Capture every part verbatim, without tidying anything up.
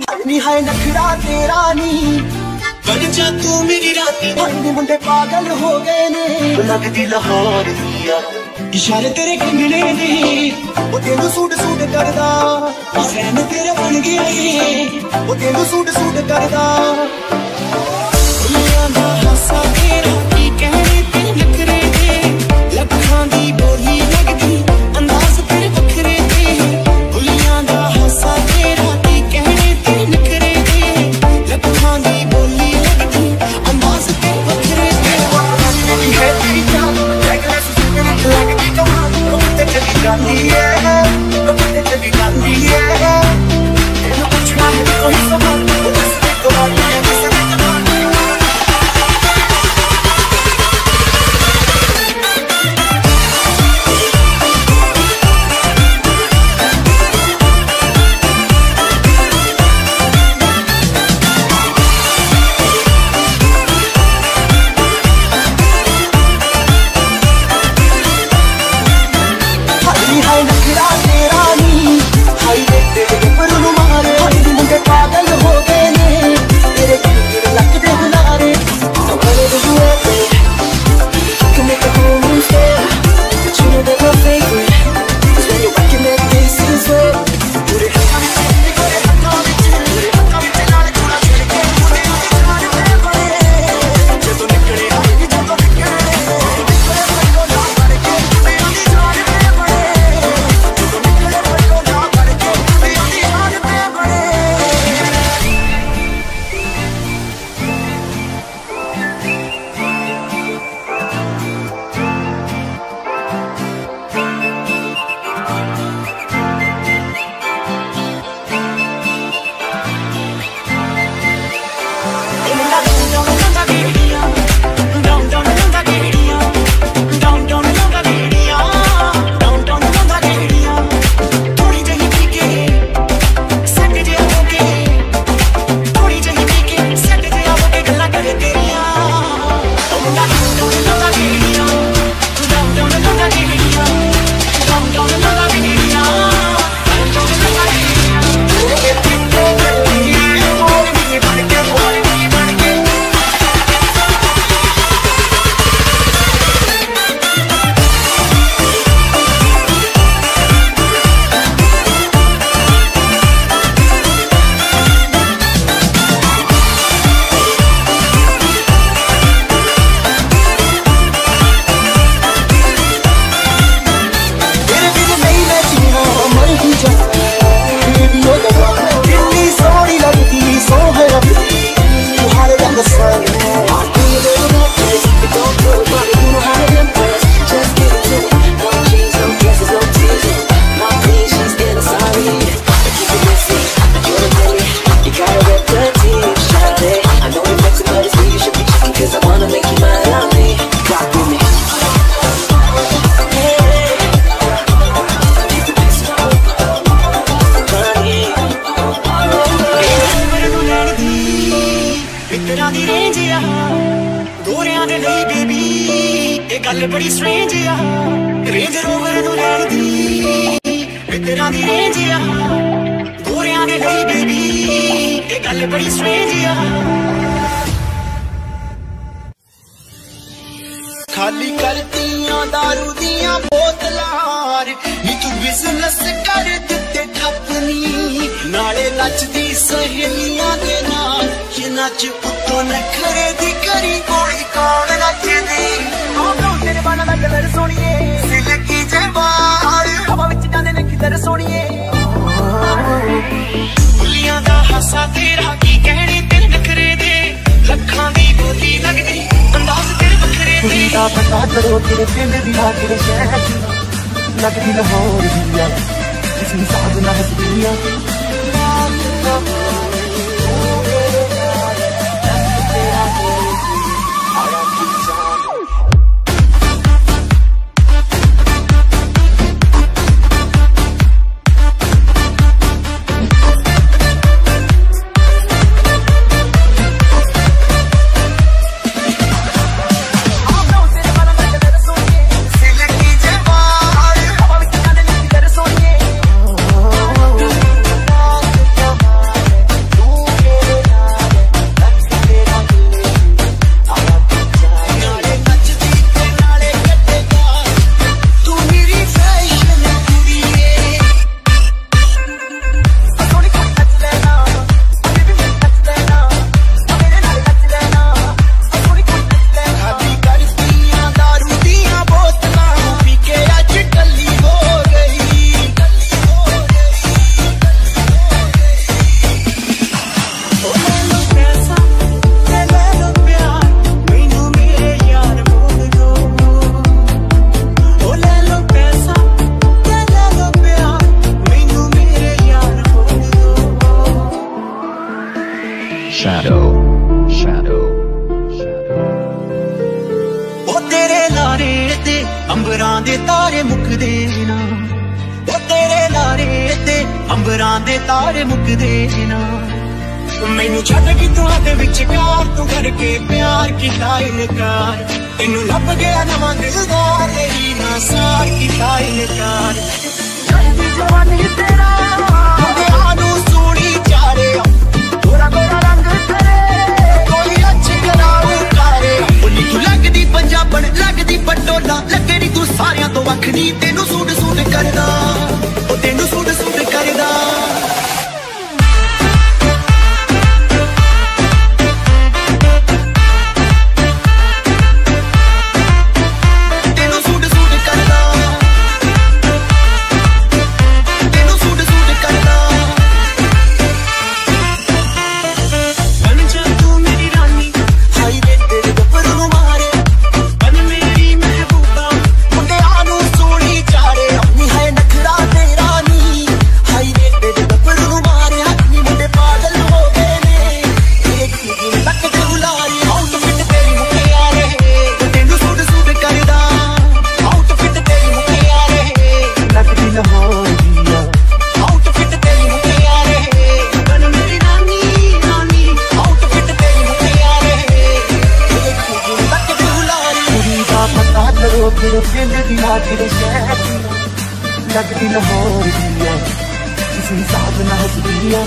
नी हाय नखरा तेरा नी बन जा तू मेरी राती भाई मुंडे पागल हो गए ने लगदी लाहौर दिया इशारे तेरे कंगने ने वो तेनू सूट सूट करदा फैन तेरा बन गया ये वो तेनू सूट सूट करदा दुनिया दा हासा तेरा की कहने ते नखरे दे लखां दी बोली लगदी अंदाज तेरे वखरे दे दुनिया दा हासा तेरा की कहने ते नखरे दे लखां दी बोली लगदी अंदाज तेरे वखरे दे मेरी है तेरी जान रेगुलर सुपरहिट लगदी कमाल कबूतर चली जाती है कबूतर चली जाती है तेनू पूछना है कोई सवाल वो दस दे कमाल है दस दे कमाल पागल हो गए ने तेरे गिर लगदे हुलारे so what do you ever can make a whole new style but you know that my favorite is when you're rocking that this is where pure hata vich pure hata vich pure hata vich naal thora chhod ke mune jaane pe bade jadon nikle aye jadon nikle nikle padko na pad ke mune adi jaane pe bade jadon nikle padko na pad ke mune adi jaane pe bade गल बड़ी strange आ range rover नू लैण दी मित्तरां दी range आ गोरियां दे लई baby ये गल बड़ी strange आ खाली करतियां दारू दियां बोतलां नी तू बिजनेस कर दित्ते ठप्पनी नाले नचदी सहेलियां दे नाल ये नच उत्तों नखरे दी करी कोई कौन नचदी तेरे बाना दा कलर सोनिए सिल्की जे वाल हवा विच जांदे ने किधर सोनिए बुलियां दा हासा तेरा की कहने तेरे नखरे दे लखां दी बोली लगदी अंदाज तेरे वखरे दे दा पता करो तेरे पिंड दी तेरे शहर लगदी लाहौर दिया इस हिसाब ना हसदिया shadow, shadow, shadow. ओ तेरे लारे ते अंबरां दे तारे मुकदे ना, ओ तेरे लारे ते अंबरां दे तारे मुकदे ना। मैनू छड्ड के तू दे विचकार तू करके प्यार कीता इनकार, तेनू लभ गया नवां दिलदार तेरी ना सार कीता इनकार। जवानी तेरा आनू सोनी चारे गोरा गोरा रंग करे कोई अच्छी कराऊ करे। उन्नी तू लगदी पंजाबन लगदी पटोला लगदी तू सारियां तो वखरी, तेनू सूट सूट करदा ओ तेनू सूट सूट करदा। लगती लाहौर दिया किसी हिसाब ना हंसदिया।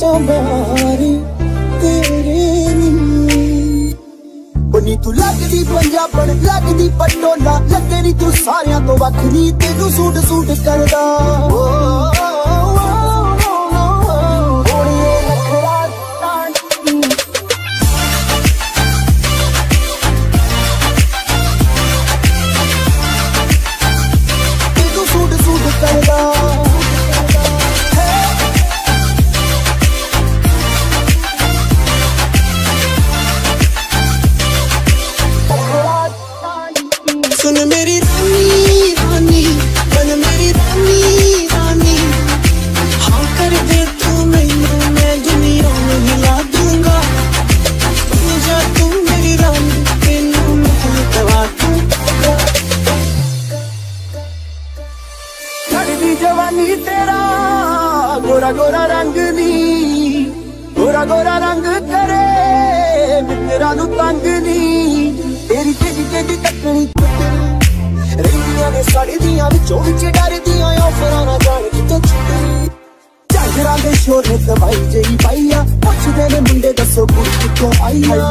बारे तेरे नी तू लगदी पंजाबण लगदी पटोला लगे नी तू सारियां तो वखरी तेनू सूट सूट करदा तेनू सूट सूट करदा सुन मेरी रानी रानी बन मेरी रानी रानी हाँ कर दे तू मैनू मैं दुनिया में हिला दूंगा बन जा तू मेरी रानी तेनू मैं दवा दूंगा लड़दी जवानी तेरा गोरा गोरा रंग नी गोरा गोरा रंग करे मित्रा नू तंग नी तेरी तेरी तेरी तकनी रंगियां ने साड़ी दियां विचों विच डरदियां ऑफरां ना जान कितों छुटे झांजरां दे शोर ने दवाई जई पाईया पुछदे ने मुंडे दसो कुड़ी कितों आई है